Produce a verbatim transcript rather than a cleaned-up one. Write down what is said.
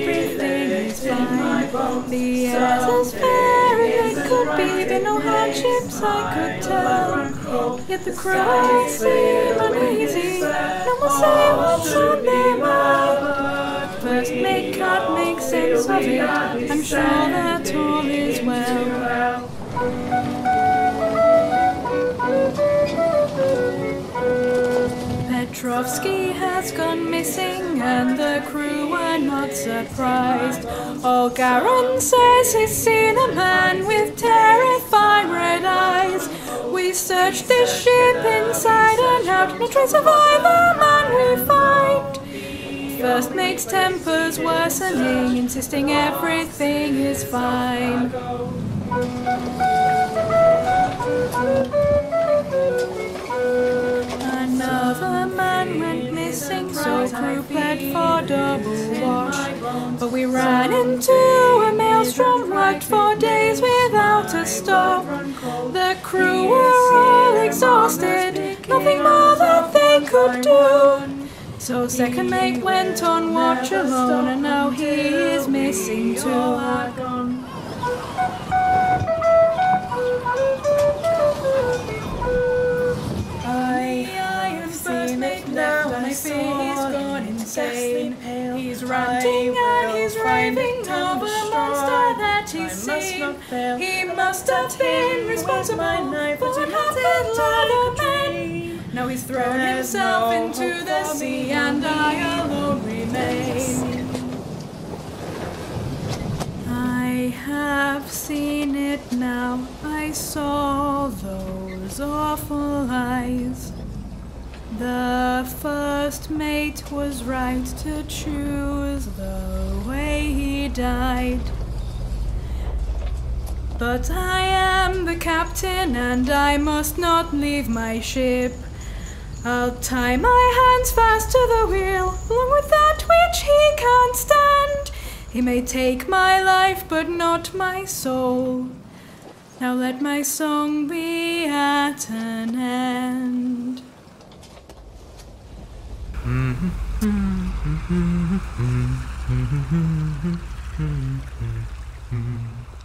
everything is fine. The air's as fair as it could be, there no hardships I could tell. Yet the crew seem uneasy, no more sails on their mind. First mate can't make sense of it, I'm sure that all is well. Petrovsky has gone missing and the crew were not surprised. All Garin says he's seen a man with terrifying red eyes. We searched this ship inside and out, no trace of either man we find. First mate's temper's worsening, insisting everything is fine. Another man went missing, so crew pled for double watch. But we ran into a maelstrom, worked for days without a stop. The crew were all exhausted, nothing more that they could do. So second mate went on watch alone, and now he is missing too. I fear he's gone insane. He's ranting and he's raving over the monster that he's seen. He must have been responsible for what happened to the men. Now he's thrown himself into the sea and I alone remain. I have seen it now, I saw those awful eyes. The first mate was right to choose the way he died. But I am the captain and I must not leave my ship. I'll tie my hands fast to the wheel, along with that which he can't stand. He may take my life, but not my soul. Now let my song be at an end. Mm-hmm.